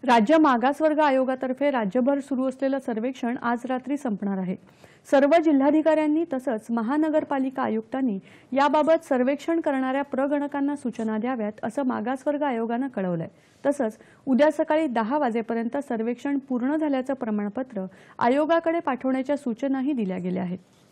राज्य मागासवर्ग आयोगातर्फे राज्यभर सुरू असलेलं सर्वेक्षण आज रात्री संपणार आहे। सर्व जिल्हाधिकाऱ्यांनी तसंच महानगरपालिका आयुक्तांनी याबाबत सर्वेक्षण करणाऱ्या प्रगणकांना सूचना द्याव्यात असं मागासवर्ग आयोगानं कळवलंय। तसंच उद्या सकाळी 10 वाजेपर्यंत सर्वेक्षण पूर्ण झाल्याचं प्रमाणपत्र आयोगाकडे पाठवण्याच्या सूचनाही दिल्या गेल्या आहेत।